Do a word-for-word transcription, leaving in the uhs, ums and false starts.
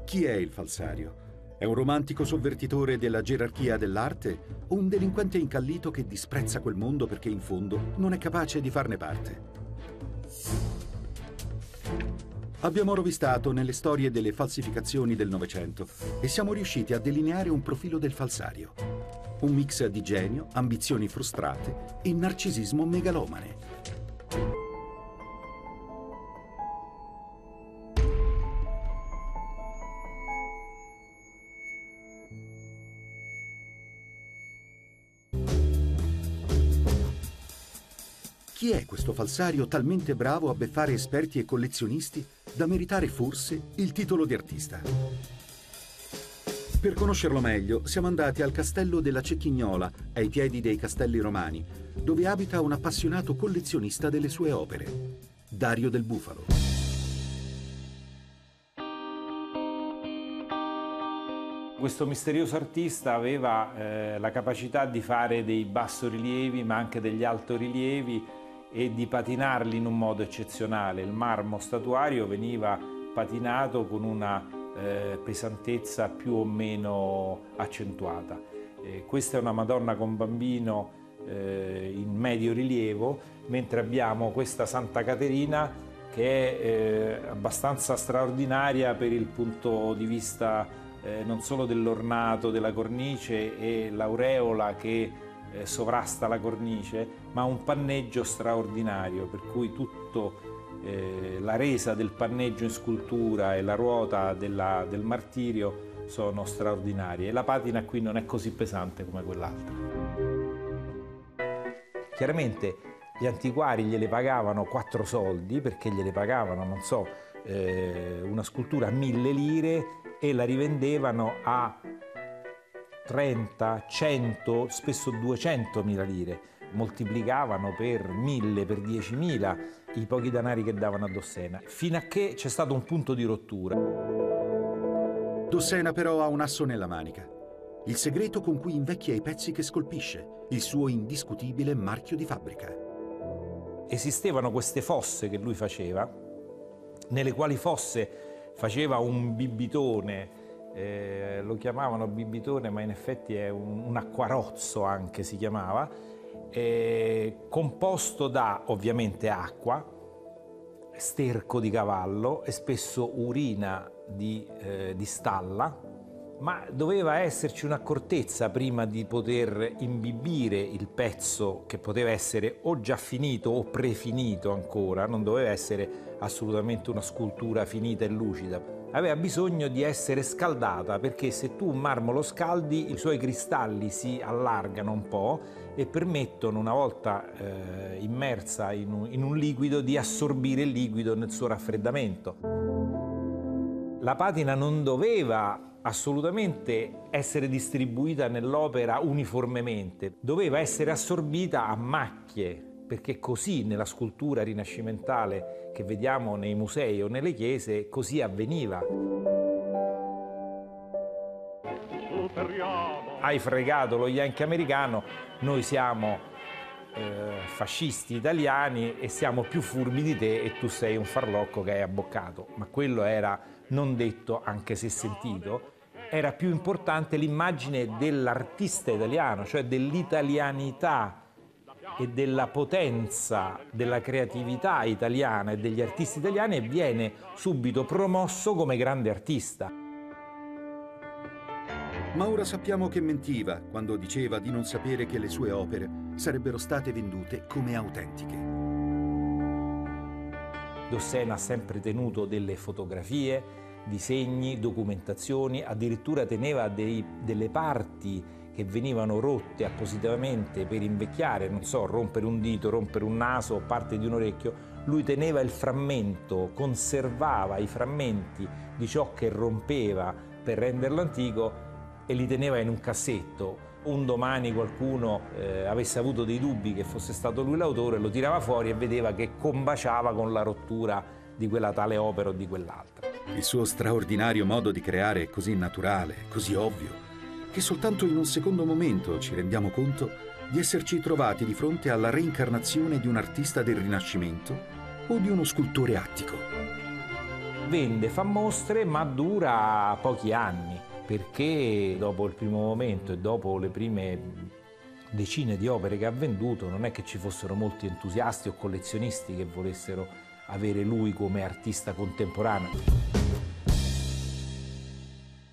Chi è il falsario? È un romantico sovvertitore della gerarchia dell'arte o un delinquente incallito che disprezza quel mondo perché in fondo non è capace di farne parte? Abbiamo rovistato nelle storie delle falsificazioni del Novecento e siamo riusciti a delineare un profilo del falsario. Un mix di genio, ambizioni frustrate e narcisismo megalomane. Chi è questo falsario talmente bravo a beffare esperti e collezionisti da meritare forse il titolo di artista? Per conoscerlo meglio siamo andati al castello della Cecchignola, ai piedi dei Castelli Romani, dove abita un appassionato collezionista delle sue opere, Dario Del Bufalo. Questo misterioso artista aveva eh, la capacità di fare dei bassorilievi ma anche degli altorilievi e di patinarli in un modo eccezionale. Il marmo statuario veniva patinato con una eh, pesantezza più o meno accentuata. Eh, questa è una Madonna con bambino eh, in medio rilievo, mentre abbiamo questa Santa Caterina che è eh, abbastanza straordinaria per il punto di vista eh, non solo dell'ornato, della cornice e l'aureola che eh, sovrasta la cornice, ma un panneggio straordinario, per cui tutto eh, la resa del panneggio in scultura e la ruota della, del martirio sono straordinarie, e la patina qui non è così pesante come quell'altra. Chiaramente gli antiquari gliele pagavano quattro soldi, perché gliele pagavano, non so, eh, una scultura a mille lire e la rivendevano a trenta, cento, spesso duecentomila lire. Moltiplicavano per mille, per diecimila i pochi denari che davano a Dossena, fino a che c'è stato un punto di rottura. Dossena però ha un asso nella manica. Il segreto con cui invecchia i pezzi che scolpisce, il suo indiscutibile marchio di fabbrica. Esistevano queste fosse che lui faceva, nelle quali fosse faceva un bibitone, eh, lo chiamavano bibitone ma in effetti è un, un acquarozzo anche si chiamava, eh, composto da ovviamente acqua, sterco di cavallo e spesso urina di, eh, di stalla, ma doveva esserci un'accortezza prima di poter imbibire il pezzo, che poteva essere o già finito o prefinito ancora, non doveva essere assolutamente una scultura finita e lucida. Aveva bisogno di essere scaldata, perché se tu un marmo lo scaldi i suoi cristalli si allargano un po' e permettono, una volta eh, immersa in un, in un liquido, di assorbire il liquido nel suo raffreddamento. La patina non doveva assolutamente essere distribuita nell'opera uniformemente, doveva essere assorbita a macchie, perché così nella scultura rinascimentale che vediamo nei musei o nelle chiese così avveniva. Hai fregato lo yankee americano, noi siamo eh, fascisti italiani e siamo più furbi di te e tu sei un farlocco che hai abboccato. Ma quello era non detto, anche se sentito. Era più importante l'immagine dell'artista italiano, cioè dell'italianità e della potenza della creatività italiana e degli artisti italiani, e viene subito promosso come grande artista. Ma ora sappiamo che mentiva quando diceva di non sapere che le sue opere sarebbero state vendute come autentiche. Dossena ha sempre tenuto delle fotografie, disegni, documentazioni, addirittura teneva dei, delle parti che venivano rotte appositamente per invecchiare, non so, rompere un dito, rompere un naso o parte di un orecchio. Lui teneva il frammento, conservava i frammenti di ciò che rompeva per renderlo antico e li teneva in un cassetto. Un domani qualcuno eh, avesse avuto dei dubbi che fosse stato lui l'autore, lo tirava fuori e vedeva che combaciava con la rottura di quella tale opera o di quell'altra. Il suo straordinario modo di creare è così naturale, così ovvio, che soltanto in un secondo momento ci rendiamo conto di esserci trovati di fronte alla reincarnazione di un artista del Rinascimento o di uno scultore attico. Vende, fa mostre, ma dura pochi anni, perché dopo il primo momento e dopo le prime decine di opere che ha venduto non è che ci fossero molti entusiasti o collezionisti che volessero avere lui come artista contemporaneo.